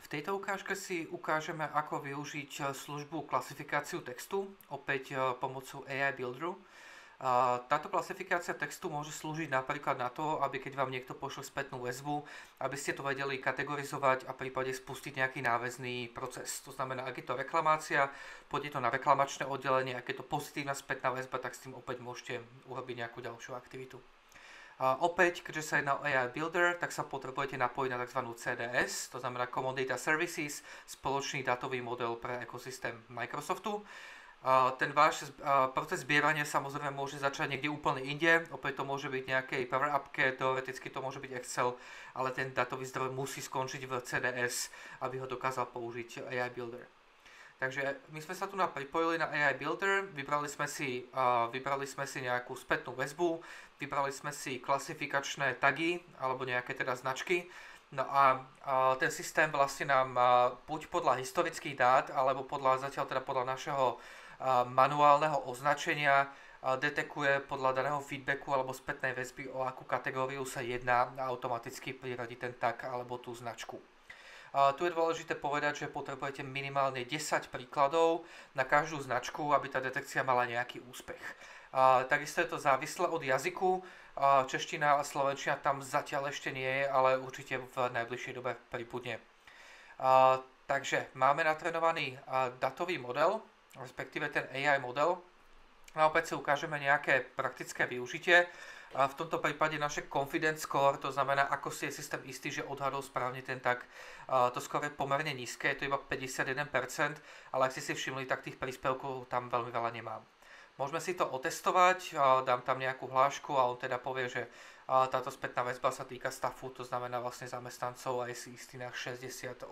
V tejto ukážke si ukážeme, ako využiť službu klasifikáciu textu, opäť pomocou AI Builderu. Táto klasifikácia textu môže slúžiť napríklad na to, aby keď vám niekto pošle spätnú väzbu, aby ste to vedeli kategorizovať a prípade spustiť nejaký náväzný proces. To znamená, ak je to reklamácia, pôjde to na reklamačné oddelenie, ak je to pozitívna spätná väzba, tak s tým opäť môžete urobiť nejakú ďalšiu aktivitu. Opäť, keďže sa jedná o AI Builder, tak sa potrebujete napojiť na tzv. CDS, to znamená Common Data Services, spoločný datový model pre ekosystém Microsoftu. Ten váš proces zbierania samozrejme môže začať niekde úplne inde, opäť to môže byť nejakej Power Appke, teoreticky to môže byť Excel, ale ten datový zdroj musí skončiť v CDS, aby ho dokázal použiť AI Builder. Takže my sme sa tu pripojili na AI Builder, vybrali sme si nejakú spätnú väzbu, vybrali sme si klasifikačné tagy alebo nejaké teda značky. No a ten systém vlastne nám buď podľa historických dát, alebo zatiaľ teda podľa našeho manuálneho označenia detekuje podľa daného feedbacku alebo spätnej väzby, o akú kategóriu sa jedná a automaticky priradí ten tag alebo tú značku. Tu je dôležité povedať, že potrebujete minimálne 10 príkladov na každú značku, aby tá detekcia mala nejaký úspech. Takisto je to závislé od jazyku. Čeština a slovenčina tam zatiaľ ešte nie je, ale určite v najbližšej dobe pribudne. Takže máme natrenovaný datový model, respektíve ten AI model. A opäť si ukážeme nejaké praktické využitie. V tomto prípade naše confidence score, to znamená, ako si je systém istý, že odhadol správne ten tag, to skôr je pomerne nízke, je to iba 51%, ale ak ste si všimli, tak tých príspevkov tam veľmi veľa nemám. Môžeme si to otestovať, dám tam nejakú hlášku a on teda povie, že táto spätná väzba sa týka staffu, to znamená vlastne zamestnancov a je si istý na 68%.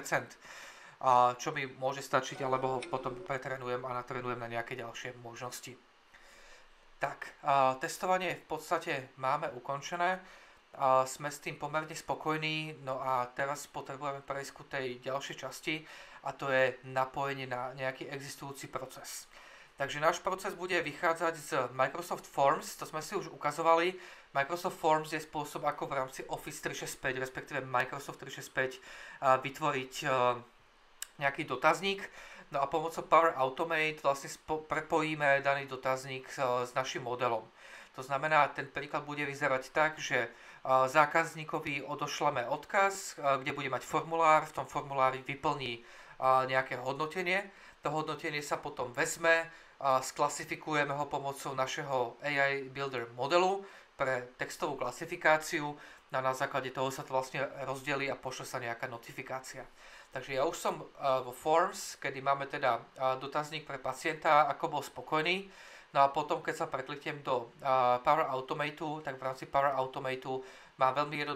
Čo mi môže stačiť, alebo ho potom pretrenujem a natrenujem na nejaké ďalšie možnosti. Tak, testovanie v podstate máme ukončené, sme s tým pomerne spokojní, no a teraz potrebujeme prejsť ku tej ďalšej časti a to je napojenie na nejaký existujúci proces. Takže náš proces bude vychádzať z Microsoft Forms, to sme si už ukazovali. Microsoft Forms je spôsob, ako v rámci Office 365, respektíve Microsoft 365 vytvoriť nejaký dotazník. No a pomocou Power Automate vlastne prepojíme daný dotazník s našim modelom. To znamená, ten príklad bude vyzerať tak, že zákazníkovi odošleme odkaz, kde bude mať formulár, v tom formulári vyplní nejaké hodnotenie. To hodnotenie sa potom vezme, sklasifikujeme ho pomocou našeho AI Builder modelu pre textovú klasifikáciu. Na základe toho sa to vlastne rozdelí a pošle sa nejaká notifikácia. Takže ja už som vo Forms, kedy máme teda dotazník pre pacienta, ako bol spokojný. No a potom, keď sa prekliknem do Power Automatu, tak v rámci Power Automatu mám veľmi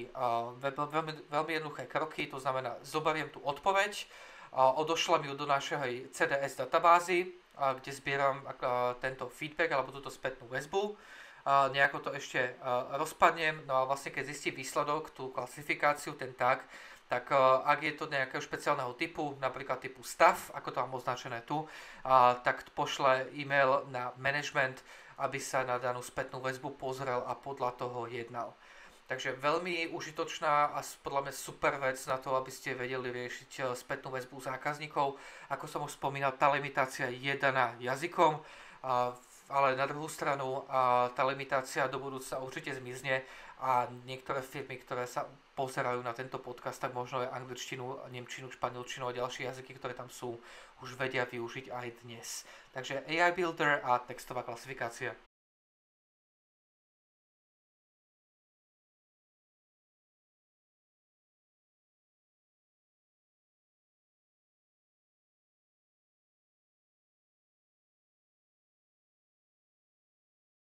jednoduché kroky, to znamená, zoberiem tú odpoveď, odošlem ju do našej CDS databázy, kde zbieram tento feedback alebo túto spätnú väzbu. Nejako to ešte rozpadnem, no a vlastne keď zistí výsledok, tú klasifikáciu, ten tag, tak ak je to nejakého špeciálneho typu, napríklad typu stav, ako to mám označené tu, tak pošle e-mail na management, aby sa na danú spätnú väzbu pozrel a podľa toho jednal. Takže veľmi užitočná a podľa mňa super vec na to, aby ste vedeli riešiť spätnú väzbu zákazníkov. Ako som už spomínal, tá limitácia je daná jazykom, ale na druhú stranu tá limitácia do budúcna určite zmizne a niektoré firmy, ktoré sa pozerajú na tento podcast, tak možno aj angličtinu, nemčinu, španielčinu a ďalšie jazyky, ktoré tam sú, už vedia využiť aj dnes. Takže AI Builder a textová klasifikácia.